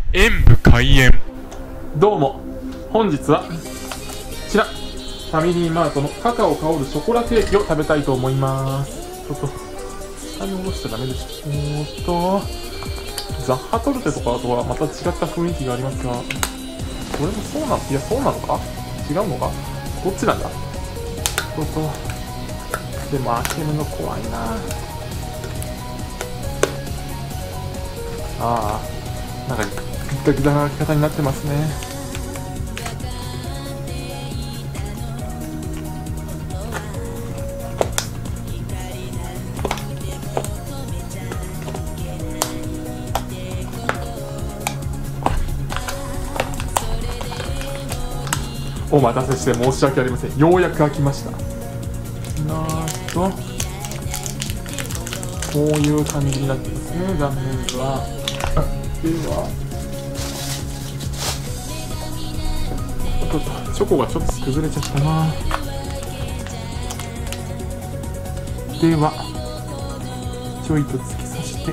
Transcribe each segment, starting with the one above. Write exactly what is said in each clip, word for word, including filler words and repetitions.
演武開演。 どうも、本日はこちらファミリーマートのカカオ香るショコラケーキを食べたいと思います。ちょっと下に下ろしちゃダメでしょ。おーっとザッハトルテとかとはまた違った雰囲気がありますが、これもそうなの？いや、そうなのか？違うのか？どっちなんだ？ちょっとでも開けるの怖いな。ああ、なんかギザギザな開き方になってますね。お待たせして申し訳ありません。ようやく開きました。なんとこういう感じになってますね、断面図は。ではちょっとチョコがちょっと崩れちゃったな。ではちょいと突き刺して、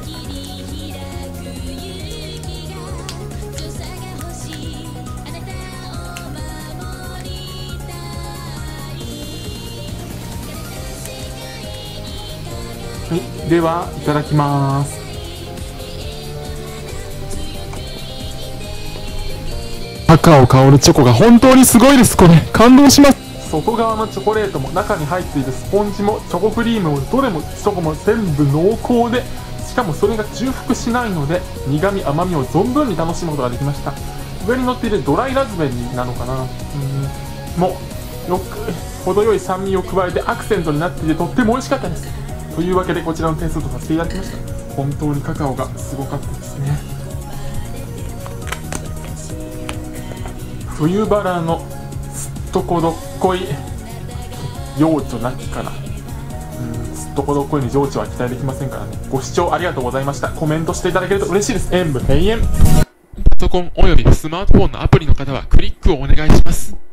はい、ではいただきます。カカオ香るチョコが本当にすごいです。これ感動します。外側のチョコレートも中に入っているスポンジもチョコクリームもどれもチョコも全部濃厚で、しかもそれが重複しないので苦味甘みを存分に楽しむことができました。上に乗っているドライラズベリーなのかな、うんもうよく程よい酸味を加えてアクセントになっていてとっても美味しかったです。というわけでこちらの点数とさせていただきました。本当にカカオがすごかったですね。冬バラのすっとこどっこい情緒なきかな、うんすっとこどっこいに情緒は期待できませんからね。ご視聴ありがとうございました。コメントしていただけると嬉しいです。演武閉園。 パソコンおよびスマートフォンのアプリの方はクリックをお願いします。